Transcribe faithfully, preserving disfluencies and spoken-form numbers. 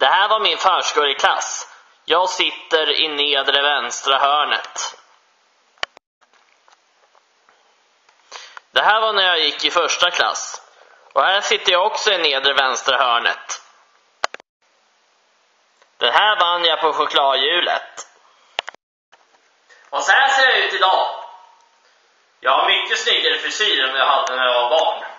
Det här var min förskoleklass. Jag sitter i nedre vänstra hörnet. Det här var när jag gick i första klass. Och här sitter jag också i nedre vänstra hörnet. Den här vann jag på chokladhjulet. Och så här ser jag ut idag. Jag har mycket snyggare frisyr än jag hade när jag var barn.